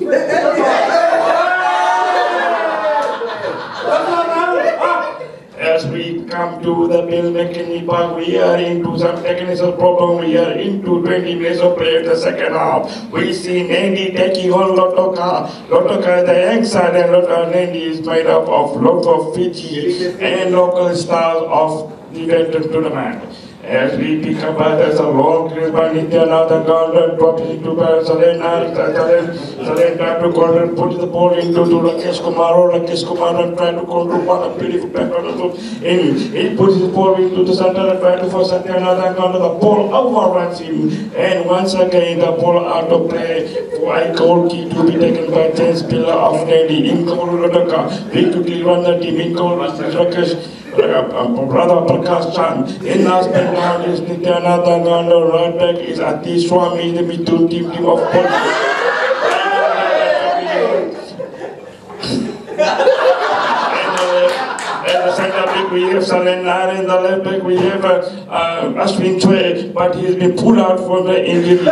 As we come to the Bill McKinney Park, we are into some technical problem. We are into 20 minutes of play the second half. We see Nandi taking on Lotoka. Lotoka is the young side, and Nandi is made up of lots of Fiji and local stars of the veteran tournament. As we pick up, there's a long race by Nityananda Gandhi dropping into Salen trying to corner, put the ball into Rakesh Kumar trying to control what a beautiful background in. He puts the ball into the center and trying to force Nityananda Gandhi. The ball overruns him, and once again the ball out of play. Why goal key to be taken by James Pillar of Nandi. In goal Radaka, we quickly run the team. In goal Rakesh. Brother Prakash Chan. In last background is Nityananda Gandhi. Right back is Ati Swami, the middle team of police. And the center back we have Salen Narayan. In the left back we have Ashwin Chue, but he has been pulled out from the injury.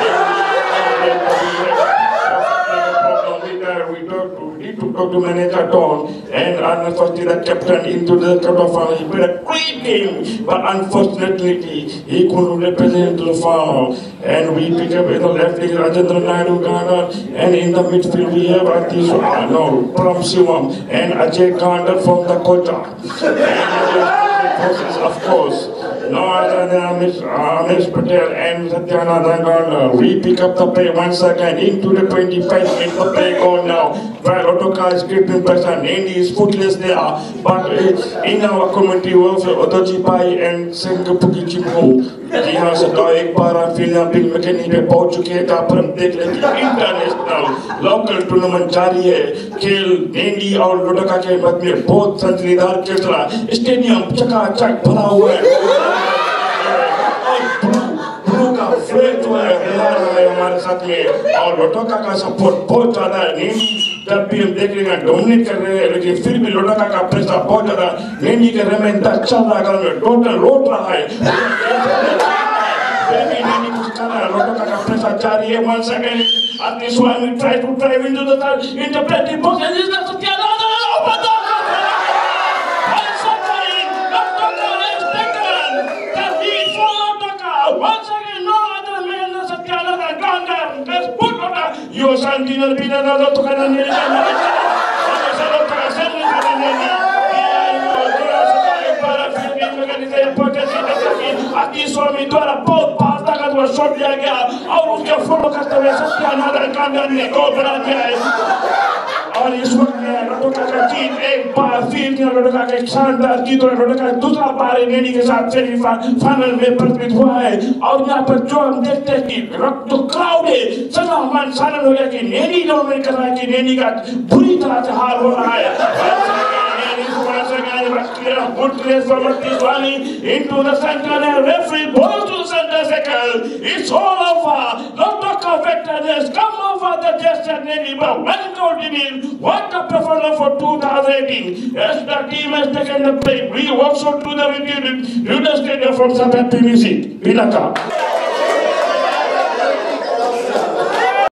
We talk to manager Don, and unfortunately the captain into the quarterfinal. He played a great game, but unfortunately he couldn't represent the final. And we pick up in the left wing Rajendra Naidu Gandhi, and in the midfield we have Pram Sivam and Ajay Gandhi from the Kota. And of course, no other than Amish Patel and Satyananda Gandhi. We pick up the play once again into the 25 minutes of play going now. While Otoka is gripping pressure, Nandi is footless there. But in our community, we also Otoji Pai and Sengapuki Chimho. He has a Doik Para, Philip Bill McKinney, the Portuguese, international, local tournament, Jari, Kill, Nandi, or Otoka, but we both Santridar Ketra, Stadium, Chaka, Chak, Palawa. हमारे साथ में और लोटोका का support बहुत ज्यादा है। नेनी जब भी हम देख रहे हैं डोमिनेट कर रहे हैं, लेकिन फिर भी लोटोका का प्रेशर बहुत ज्यादा नेनी के रेमेंटा चल रहा है, टोटल लौट रहा है। फिर भी नेनी कुछ कर रहा है, लोटोका का प्रेशर जारी है। Once again, Ati Swami try to drive into the interpretive box, and this is Satyananda open the once again, Lotoka is taken. The lead for Lotoka. Once again, no other man than Satyananda Gandhi. Let's put Lotoka. You Santina Pinana Lotoka and Ati Swami द्वारा बहुत पास तक shot दिया गया और उसके follow करते हुए सत्यानाथ गांधी ने गोल बना दिया है। और इस वक्त लोटोका का जीत एक बार फिर लोटोका का एक शानदार जीत और लोटोका दूसरा बार नेनी के साथ सेमीफाइनल में प्रतिनिधित्व हुआ है। और यहाँ पर जो हम देखते हैं कि जो क्राउड है सदा मन शानदार हो गया कि नेनी डोमिनेट कर रहा है, कि नेनी का बुरी तरह से हार हो रहा है। Good place from Ati Swami into the center, and referee ball to the center circle. It's all over. Lotoka veterans come over the gesture Navy, but one goal in. What a performance for 2018. As the team has taken the play, we also do the review to the stadium from some happy music. Pinaka.